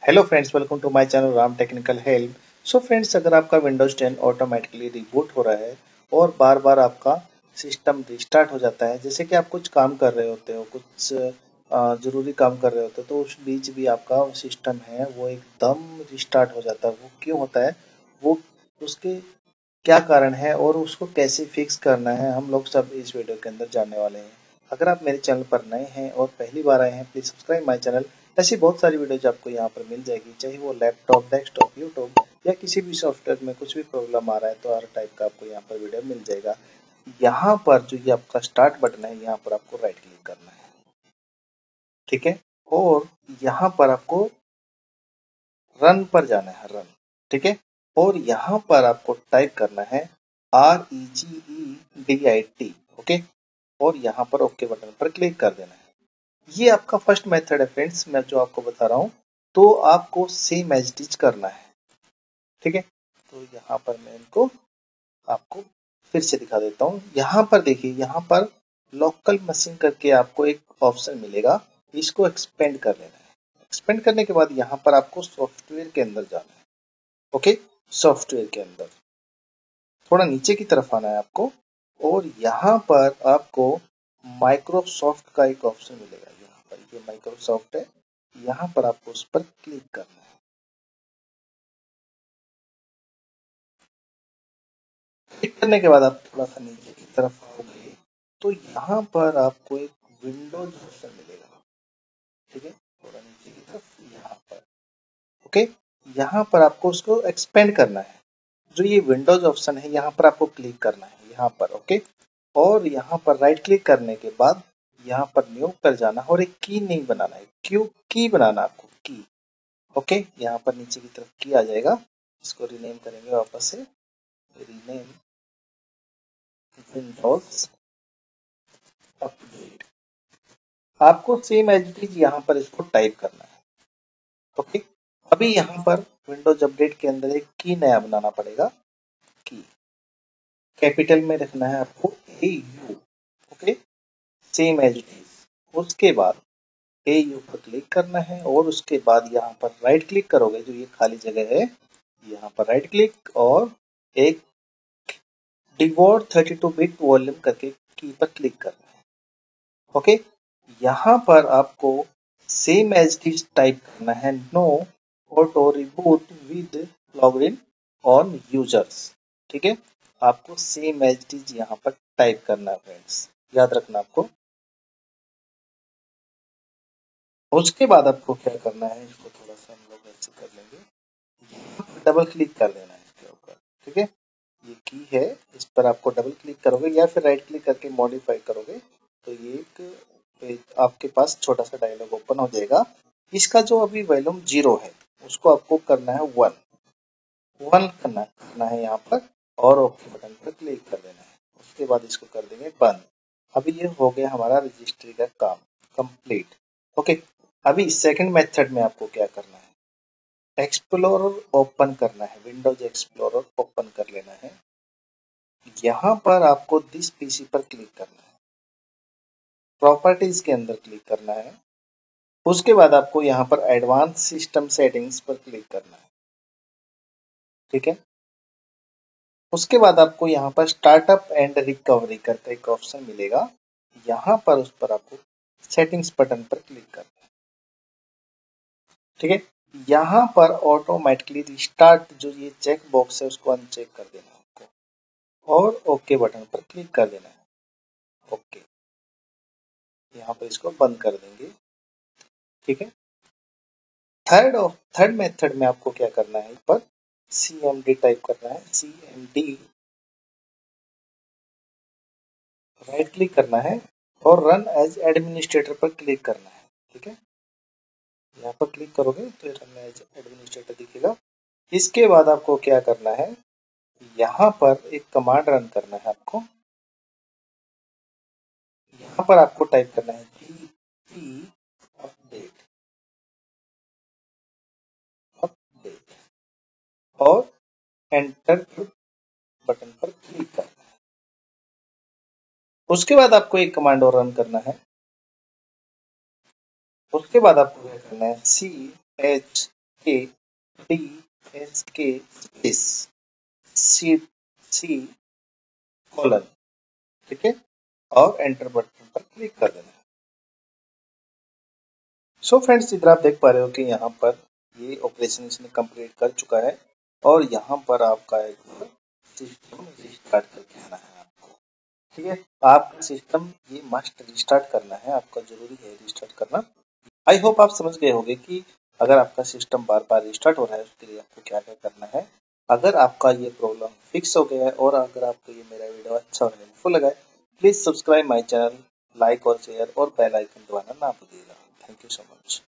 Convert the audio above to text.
Hello friends, welcome to my channel Ram technical help. So friends, अगर आपका Windows 10 automatically reboot हो रहा है और बार बार आपका सिस्टम रिस्टार्ट हो जाता है, जैसे कि आप कुछ काम कर रहे होते हो, कुछ ज़रूरी काम कर रहे होते हो, तो उस बीच भी आपका सिस्टम है वो एकदम रिस्टार्ट हो जाता है। वो क्यों होता है, वो उसके क्या कारण है और उसको कैसे फिक्स करना है, हम लोग सब इस वीडियो के अंदर जानने वाले हैं। अगर आप मेरे चैनल पर नए हैं और पहली बार आए हैं, प्लीज सब्सक्राइब माय चैनल। ऐसी बहुत सारी वीडियोज आपको यहाँ पर मिल जाएगी, चाहे वो लैपटॉप, डेस्कटॉप, यूट्यूब या किसी भी सॉफ्टवेयर में कुछ भी प्रॉब्लम आ रहा है तो हर टाइप का आपको यहाँ पर वीडियो मिल जाएगा। यहाँ पर जो ये आपका स्टार्ट बटन है, यहाँ पर आपको राइट क्लिक करना है, ठीक है। और यहाँ पर आपको रन पर जाना है, रन, ठीक है। और यहाँ पर आपको टाइप करना है REGEDIT, ओके। और यहाँ पर ओके बटन पर क्लिक कर देना है। ये आपका फर्स्ट मेथड है फ्रेंड्स, मैं जो आपको बता रहा हूँ, तो आपको सेम एज इट इज करना है, ठीक है। तो यहाँ पर मैं इनको आपको फिर से दिखा देता हूँ। यहाँ पर देखिए, यहाँ पर लोकल मशीन करके आपको एक ऑप्शन मिलेगा, इसको एक्सपेंड कर लेना है। एक्सपेंड करने के बाद यहाँ पर आपको सॉफ्टवेयर के अंदर जाना है, ओके। सॉफ्टवेयर के अंदर थोड़ा नीचे की तरफ आना है आपको, और यहाँ पर आपको माइक्रोसॉफ्ट का एक ऑप्शन मिलेगा। यहाँ पर ये माइक्रोसॉफ्ट है, यहाँ पर आपको उस पर क्लिक करना है। क्लिक करने के बाद आप थोड़ा सा नीचे की तरफ आओगे तो यहाँ पर आपको एक विंडोज ऑप्शन मिलेगा, ठीक है। थोड़ा नीचे की तरफ यहाँ पर, ओके। यहाँ पर आपको उसको एक्सपेंड करना है। जो ये विंडोज ऑप्शन है, यहाँ पर आपको क्लिक करना है, यहाँ पर, ओके। और यहाँ पर राइट क्लिक करने के बाद यहाँ पर न्यू पर जाना और एक की नहीं बनाना है, क्यों की बनाना आपको, की, ओके। यहाँ पर नीचे की तरफ की आ जाएगा, इसको रीनेम करेंगे वापस से, रीनेम विंडोज अपडेट। आपको सेम एज इट इज यहाँ पर इसको टाइप करना है, ओके। अभी यहाँ पर विंडोज अपडेट के अंदर एक की नया बनाना पड़ेगा, की कैपिटल में रखना है आपको, AU, okay, same as it is. उसके बाद AU पर क्लिक करना है और उसके बाद यहाँ पर राइट क्लिक करोगे, जो ये खाली जगह है, यहाँ पर राइट क्लिक और एक डिवोर्ट 32 बिट वॉल्यूम करके की पर क्लिक करना है, ओके। यहाँ पर आपको सेम एज इट टाइप करना है, no auto reboot with login on users, ठीक है। आपको सेम एज इट इज यहाँ पर टाइप करना है फ्रेंड्स, याद रखना आपको। उसके बाद आपको क्या करना है, इसको थोड़ा सा हम लोग ऐसे कर लेंगे, डबल क्लिक कर देना है इसके ऊपर, ठीक है। ये की है, इस पर आपको डबल क्लिक करोगे या फिर राइट क्लिक करके मॉडिफाई करोगे तो ये एक आपके पास छोटा सा डायलॉग ओपन हो जाएगा। इसका जो अभी वॉल्यूम 0 है, उसको आपको करना है 1, 1 करना है यहाँ पर, और ओके बटन पर क्लिक कर देना है। उसके बाद इसको कर देंगे बंद। अभी ये हो गया हमारा रजिस्ट्री का काम कंप्लीट, ओके। अभी सेकंड मेथड में आपको क्या करना है, एक्सप्लोरर ओपन करना है, विंडोज एक्सप्लोरर ओपन कर लेना है। यहाँ पर आपको दिस पीसी पर क्लिक करना है, प्रॉपर्टीज के अंदर क्लिक करना है। उसके बाद आपको यहाँ पर एडवांस सिस्टम सेटिंग्स पर क्लिक करना है, ठीक है। उसके बाद आपको यहाँ पर स्टार्टअप एंड रिकवरी करके एक ऑप्शन मिलेगा, यहाँ पर उस पर आपको सेटिंग्स बटन पर क्लिक करना है, ठीक है। यहाँ पर ऑटोमेटिकली रिस्टार्ट जो ये चेक बॉक्स है उसको अनचेक कर देना है आपको, और ओके बटन पर क्लिक कर देना है, ओके। यहाँ पर इसको बंद कर देंगे, ठीक है। थर्ड मेथड में आपको क्या करना है, पर CMD टाइप करना है, CMD, राइट क्लिक करना है और रन एज एडमिनिस्ट्रेटर पर क्लिक करना है, ठीक है। यहाँ पर क्लिक करोगे तो रन एज एडमिनिस्ट्रेटर दिखेगा। इसके बाद आपको क्या करना है, यहाँ पर एक कमांड रन करना है आपको। यहाँ पर आपको टाइप करना है GT अपडेट, अपडेट, और एंटर बटन पर क्लिक करना है। उसके बाद आपको एक कमांड और रन करना है। उसके बाद आपको क्या करना है, CHR K D S K space C C colon, ठीक है, और एंटर बटन पर क्लिक कर देना है। सो फ्रेंड्स, इधर आप देख पा रहे हो कि यहाँ पर ये ऑपरेशन इसने कंप्लीट कर चुका है और यहाँ पर आपका एक सिस्टम रिस्टार्ट करके आना है आपको, ठीक है। आपका सिस्टम ये मस्ट रिस्टार्ट करना है, आपका जरूरी है रिस्टार्ट करना। आई होप आप समझ गए होंगे कि अगर आपका सिस्टम बार बार रिस्टार्ट हो रहा है उसके लिए आपको क्या क्या करना है। अगर आपका ये प्रॉब्लम फिक्स हो गया है और अगर आपको ये मेरा वीडियो अच्छा और हेल्पफुल लगा है, please subscribe my channel, like और शेयर और बेल आइकन दबाना ना भूलिएगा। Thank you so much.